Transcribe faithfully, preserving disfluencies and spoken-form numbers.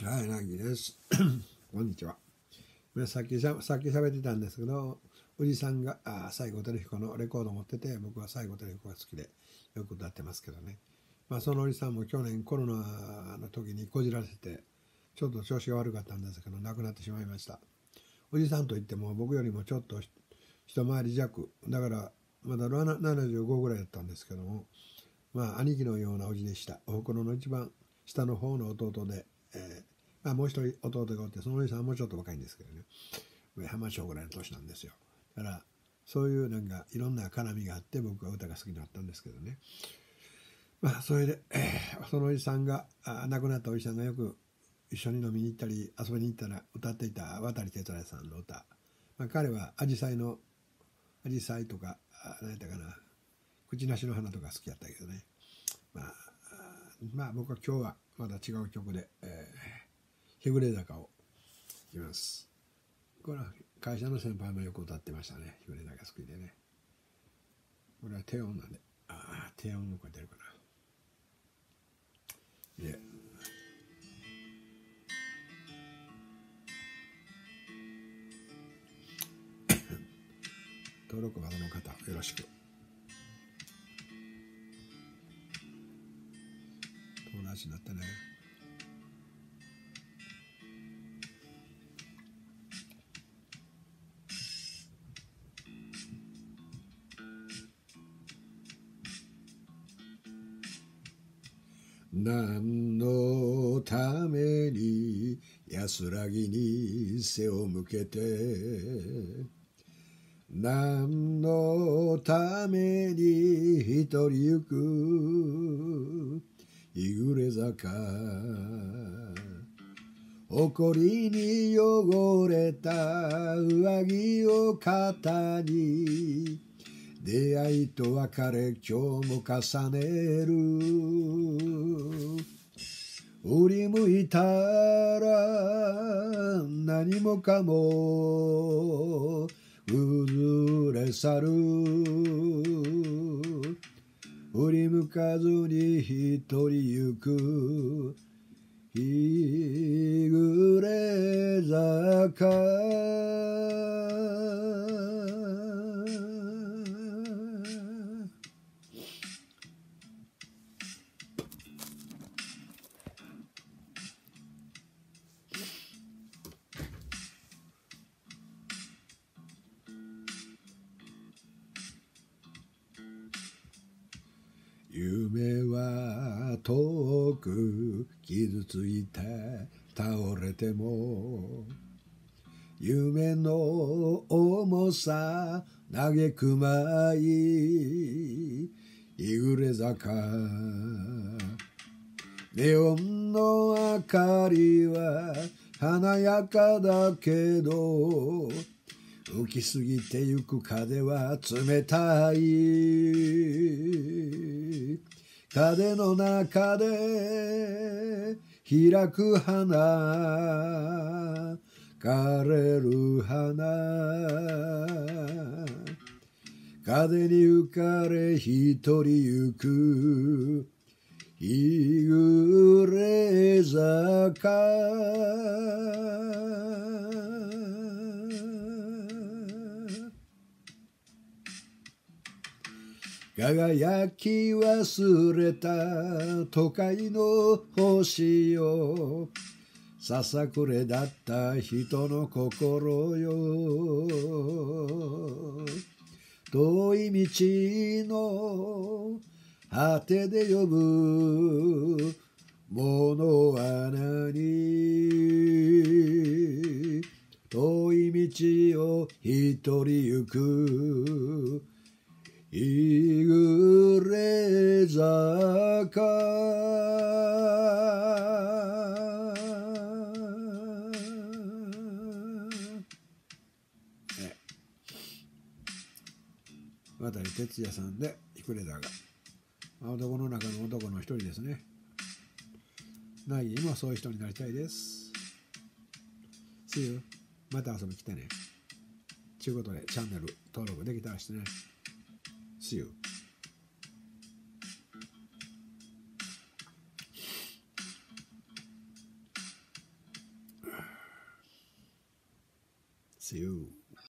白柳です。こんにちは。さっきしゃさっき喋ってたんですけど、おじさんがあ西郷輝彦のレコードを持ってて、僕は西郷輝彦が好きでよく歌ってますけどね。まあそのおじさんも去年コロナの時にこじらせてちょっと調子が悪かったんですけど亡くなってしまいました。おじさんといっても僕よりもちょっと一回り弱だからまだななじゅうごぐらいだったんですけども、まあ兄貴のようなおじでした。おふくろの一番下の方の弟で、えーまあ、もう一人弟がおって、そのおじさんはもうちょっと若いんですけどね、上浜町ぐらいの年なんですよ。だからそういうなんかいろんな絡みがあって僕は歌が好きになったんですけどね。まあそれで、えー、そのおじさんがあ亡くなったおじさんがよく一緒に飲みに行ったり遊びに行ったら歌っていた渡哲也さんの歌、まあ、彼はアジサイのアジサイとか何やったかな、口なしの花とか好きやったけどね。まあ、まあ僕は今日はまだ違う曲で、えー、日暮れ坂をいきます。これは会社の先輩もよく歌ってましたね。日暮れ坂好きでね。これは低音なんで、ああ低音の声出るかな。で登録窓の方よろしく。友達になってね。何のために安らぎに背を向けて、何のために一人行く日暮れ坂、埃に汚れた上着を肩に出会いと別れ今日も重ねる、振り向いたら何もかも崩れ去る、振り向かずに一人行く日暮れ坂、夢は遠く傷ついて倒れても、夢の重さ嘆くまい日暮れ坂、ネオンの明かりは華やかだけど浮きすぎてゆく風は冷たい、風の中で開く花枯れる花、風に浮かれ一人行く日暮れ坂、輝き忘れた都会の星よ、ささくれだった人の心よ、遠い道の果てで呼ぶものは何、遠い道を一人行く日暮れ坂、渡哲也さんで日暮れ坂、男の中の男の一人ですね。ないにもそういう人になりたいです。See you。また遊びに来てね。ということでチャンネル登録できたらしてね。See you。 See you.